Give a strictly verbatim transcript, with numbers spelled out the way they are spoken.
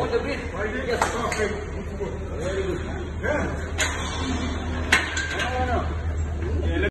with the beat. Like this? Yes. Okay. Very good. Yeah.